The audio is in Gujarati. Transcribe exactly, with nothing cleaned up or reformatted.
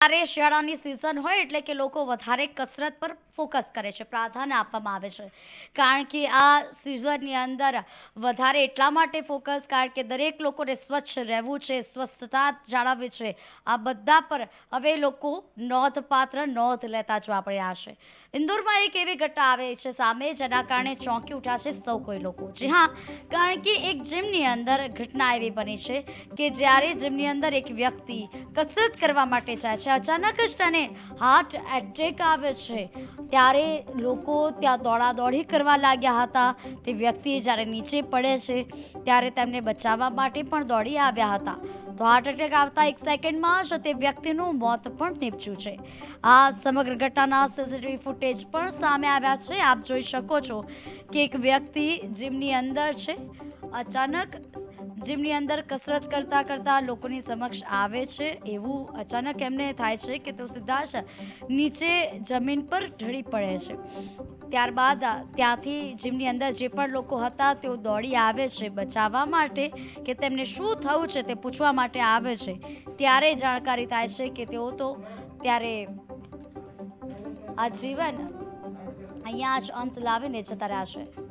ત્યારે શિયાળાની સિઝન હોય એટલે કે લોકો વધારે કસરત પર ફોકસ કરે છે, પ્રાધાન્ય આપવામાં આવે છે, કારણ કે આ સિઝનની અંદર વધારે એટલા માટે ફોકસ કારણ કે દરેક લોકોને સ્વચ્છ રહેવું છે, સ્વસ્થતા જાળવવી છે, આ બધા પર હવે લોકો નોંધપાત્ર નોંધ લેતા જોવા પડ્યા છે। ઇન્દોરમાં એક એવી ઘટના આવે છે સામે જેના કારણે ચોંકી ઉઠ્યા છે સૌ કોઈ લોકો। જી હા, કારણ કે એક જીમની અંદર ઘટના એવી બની છે કે જ્યારે જીમની અંદર એક વ્યક્તિ કસરત કરવા માટે જાય છે, અચાનક જ તેને હાર્ટ એટેક આવે છે। ત્યારે લોકો ત્યાં દોડાદોડી કરવા લાગ્યા હતા। તે વ્યક્તિ જ્યારે નીચે પડે છે ત્યારે તેમને બચાવવા માટે પણ દોડી આવ્યા હતા। તો હાર્ટ એટેક આવતા એક સેકન્ડમાં જ તે વ્યક્તિનું મોત પણ નીપજ્યું છે। આ સમગ્ર ઘટનાના સીસીટીવી ફૂટેજ પણ સામે આવ્યા છે। આપ જોઈ શકો છો કે એક વ્યક્તિ જીમની અંદર છે, અચાનક જીમની અંદર કસરત કરતા કરતા લોકોની સમક્ષ આવે છે, એવું અચાનક એમને થાય છે કે તેઓ સીધા જ નીચે જમીન પર ઢળી પડે છે। ત્યારબાદ ત્યાંથી જીમની અંદર જે પણ લોકો હતા તેઓ દોડી આવે છે બચાવવા માટે કે તેમને શું થયું છે તે પૂછવા માટે આવે છે। ત્યારે જાણકારી થાય છે કે તેઓ તો ત્યારે આ જીવન અહીંયા જ અંત લાવીને જતા રહ્યા છે।